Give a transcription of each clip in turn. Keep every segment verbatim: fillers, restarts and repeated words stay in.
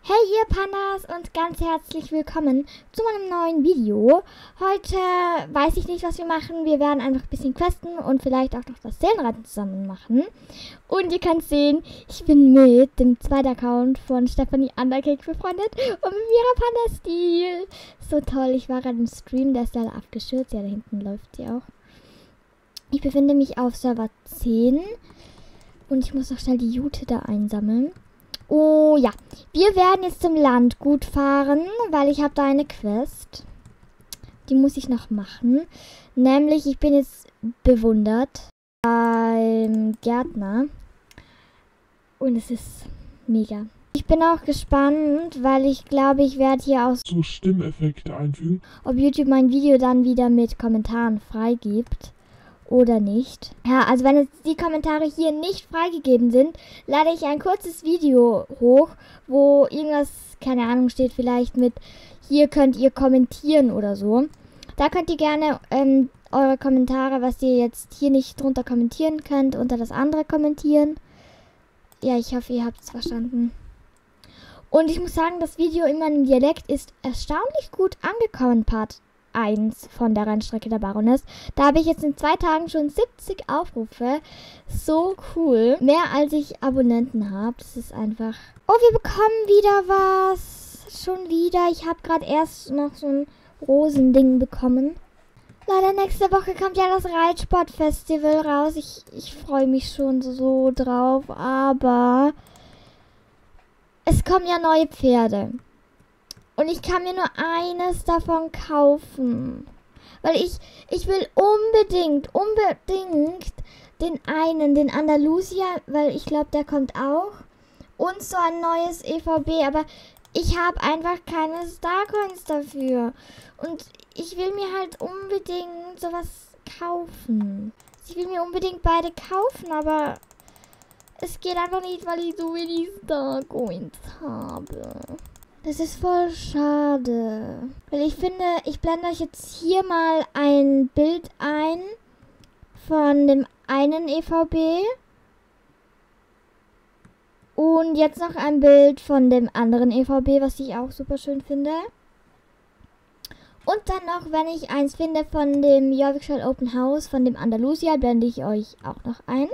Hey ihr Pandas und ganz herzlich willkommen zu meinem neuen Video. Heute weiß ich nicht, was wir machen. Wir werden einfach ein bisschen questen und vielleicht auch noch das Seelenreiten zusammen machen. Und ihr könnt sehen, ich bin mit dem zweiten Account von Stephanie Undercake befreundet und mit Mira Panda Stil. So toll, ich war gerade im Stream, der ist leider abgestürzt. Ja, da hinten läuft sie auch. Ich befinde mich auf Server zehn und ich muss noch schnell die Jute da einsammeln. Oh ja, wir werden jetzt zum Landgut fahren, weil ich habe da eine Quest. Die muss ich noch machen. Nämlich, ich bin jetzt bewundert beim Gärtner. Und es ist mega. Ich bin auch gespannt, weil ich glaube, ich werde hier auch so Stimmeffekte einfügen. Ob YouTube mein Video dann wieder mit Kommentaren freigibt. Oder nicht. Ja, also wenn jetzt die Kommentare hier nicht freigegeben sind, lade ich ein kurzes Video hoch, wo irgendwas, keine Ahnung, steht vielleicht mit, hier könnt ihr kommentieren oder so. Da könnt ihr gerne ähm, eure Kommentare, was ihr jetzt hier nicht drunter kommentieren könnt, unter das andere kommentieren. Ja, ich hoffe, ihr habt es verstanden. Und ich muss sagen, das Video in meinem Dialekt ist erstaunlich gut angekommen, Part eins von der Rennstrecke der Baroness. Da habe ich jetzt in zwei Tagen schon siebzig Aufrufe. So cool. Mehr als ich Abonnenten habe. Das ist einfach... Oh, wir bekommen wieder was. Schon wieder. Ich habe gerade erst noch so ein Rosending bekommen. Leider nächste Woche kommt ja das Reitsportfestival raus. Ich, ich freue mich schon so drauf. Aber es kommen ja neue Pferde. Und ich kann mir nur eines davon kaufen. Weil ich, ich will unbedingt, unbedingt den einen, den Andalusia, weil ich glaube, der kommt auch. Und so ein neues E V B, aber ich habe einfach keine Starcoins dafür. Und ich will mir halt unbedingt sowas kaufen. Ich will mir unbedingt beide kaufen, aber es geht einfach nicht, weil ich so wenig Starcoins habe. Das ist voll schade. Weil ich finde, ich blende euch jetzt hier mal ein Bild ein von dem einen E V B. Und jetzt noch ein Bild von dem anderen E V B, was ich auch super schön finde. Und dann noch, wenn ich eins finde von dem Jorvikshire Open House, von dem Andalusia, blende ich euch auch noch ein.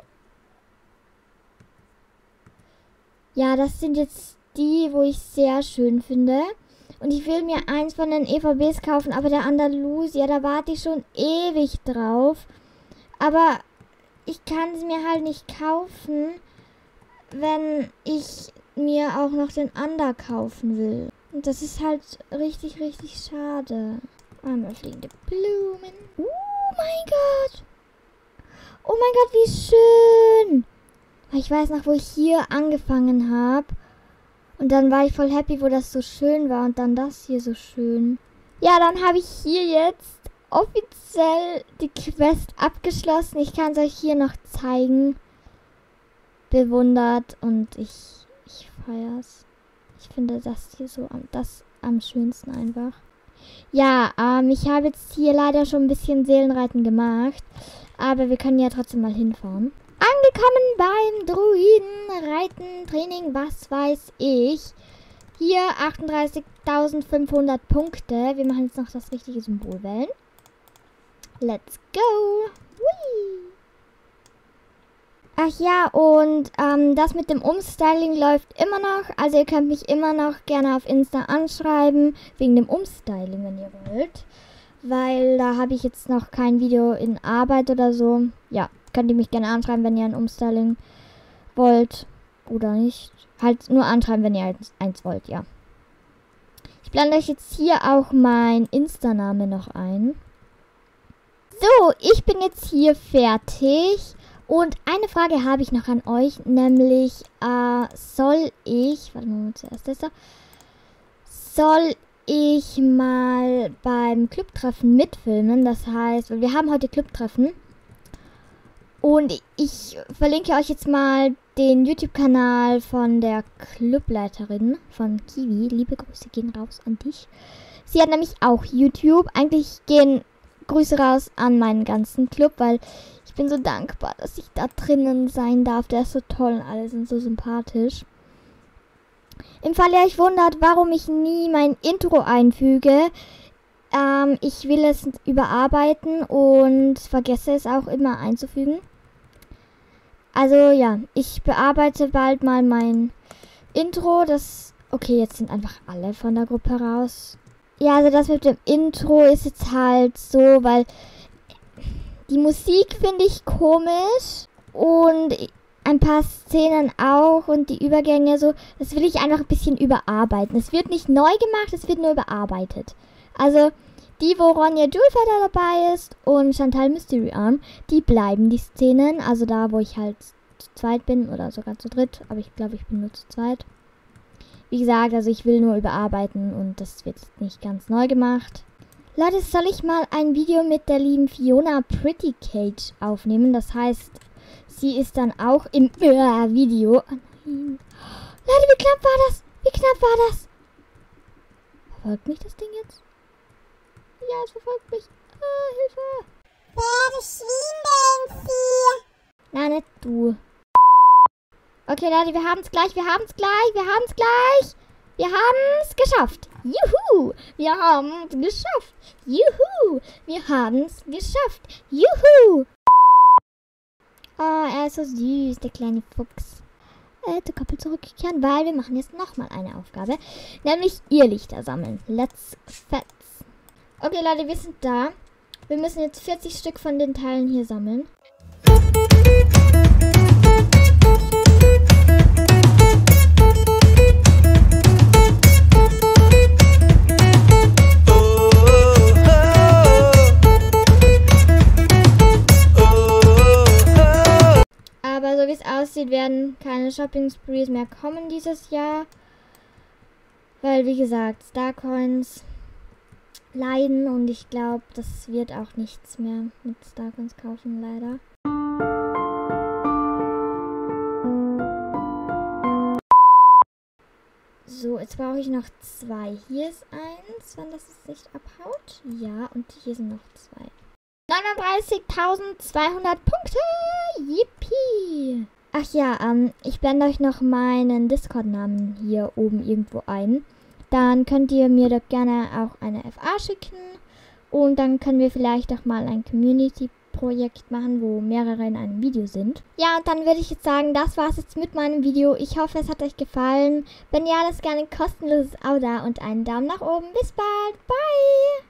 Ja, das sind jetzt die, wo ich sehr schön finde. Und ich will mir eins von den E V Bs kaufen, aber der Andalusia, da warte ich schon ewig drauf. Aber ich kann es mir halt nicht kaufen, wenn ich mir auch noch den Ander kaufen will. Und das ist halt richtig, richtig schade. Einmal fliegende Blumen. Oh mein Gott. Oh mein Gott, wie schön. Ich weiß noch, wo ich hier angefangen habe. Und dann war ich voll happy, wo das so schön war. Und dann das hier so schön. Ja, dann habe ich hier jetzt offiziell die Quest abgeschlossen. Ich kann es euch hier noch zeigen. Bewundert. Und ich, ich feiere es. Ich finde das hier so am, das am schönsten einfach. Ja, ähm, ich habe jetzt hier leider schon ein bisschen Seelenreiten gemacht. Aber wir können ja trotzdem mal hinfahren. Angekommen beim Druiden-Reiten-Training, was weiß ich. Hier achtunddreißigtausendfünfhundert Punkte. Wir machen jetzt noch das richtige Symbol wählen. Let's go. Hui. Ach ja, und ähm, das mit dem Umstyling läuft immer noch. Also ihr könnt mich immer noch gerne auf Insta anschreiben, wegen dem Umstyling, wenn ihr wollt. Weil da habe ich jetzt noch kein Video in Arbeit oder so. Ja. Könnt ihr mich gerne anschreiben, wenn ihr ein Umstyling wollt. Oder nicht. Halt nur anschreiben, wenn ihr eins, eins wollt, ja. Ich blende euch jetzt hier auch mein Insta-Name noch ein. So, ich bin jetzt hier fertig. Und eine Frage habe ich noch an euch. Nämlich, äh, soll ich... Warte mal, zuerst das da. Soll ich mal beim Clubtreffen mitfilmen? Das heißt, weil wir haben heute Clubtreffen. Und ich verlinke euch jetzt mal den YouTube-Kanal von der Clubleiterin von Kiwi. Liebe Grüße gehen raus an dich. Sie hat nämlich auch YouTube. Eigentlich gehen Grüße raus an meinen ganzen Club, weil ich bin so dankbar, dass ich da drinnen sein darf. Der ist so toll und alle sind so sympathisch. Im Fall ihr euch wundert, warum ich nie mein Intro einfüge, ähm, ich will es überarbeiten und vergesse es auch immer einzufügen. Also ja, ich bearbeite bald mal mein Intro, das... Okay, jetzt sind einfach alle von der Gruppe raus. Ja, also das mit dem Intro ist jetzt halt so, weil die Musik finde ich komisch und ein paar Szenen auch und die Übergänge so, das will ich einfach ein bisschen überarbeiten. Es wird nicht neu gemacht, es wird nur überarbeitet. Also die, wo Ronja Julefeather dabei ist und Chantal Mystery Arm, die bleiben die Szenen. Also da, wo ich halt zu zweit bin oder sogar zu dritt, aber ich glaube, ich bin nur zu zweit. Wie gesagt, also ich will nur überarbeiten und das wird nicht ganz neu gemacht. Leute, soll ich mal ein Video mit der lieben Fiona Pretty Cage aufnehmen? Das heißt, sie ist dann auch im äh, Video. Oh nein. Leute, wie knapp war das? Wie knapp war das? Verfolgt mich das Ding jetzt? Ja, es verfolgt mich. Ah, Hilfe. Wer verschwindet sie? Nein, nicht du. Okay, Leute, wir haben es gleich, wir haben es gleich, wir haben es gleich. Wir haben es geschafft. Juhu, wir haben es geschafft. Juhu, wir haben es geschafft. Juhu. Oh, er ist so süß, der kleine Fuchs. Äh, zur Koppel zurückkehren, weil wir machen jetzt nochmal eine Aufgabe. Nämlich Irrlichter sammeln. Let's fetz. Okay, Leute, wir sind da. Wir müssen jetzt vierzig Stück von den Teilen hier sammeln. Aber so wie es aussieht, werden keine Shopping-Sprees mehr kommen dieses Jahr. Weil, wie gesagt, Starcoins leiden und ich glaube, das wird auch nichts mehr mit Starcoins kaufen, leider. So, jetzt brauche ich noch zwei. Hier ist eins, wenn das jetzt nicht abhaut. Ja, und hier sind noch zwei. neununddreißigtausendzweihundert Punkte! Yippie! Ach ja, ähm, ich blende euch noch meinen Discord-Namen hier oben irgendwo ein. Dann könnt ihr mir doch gerne auch eine F A schicken. Und dann können wir vielleicht auch mal ein Community-Projekt machen, wo mehrere in einem Video sind. Ja, und dann würde ich jetzt sagen, das war's jetzt mit meinem Video. Ich hoffe, es hat euch gefallen. Wenn ja, lasst gerne ein kostenloses Abo da und einen Daumen nach oben. Bis bald. Bye!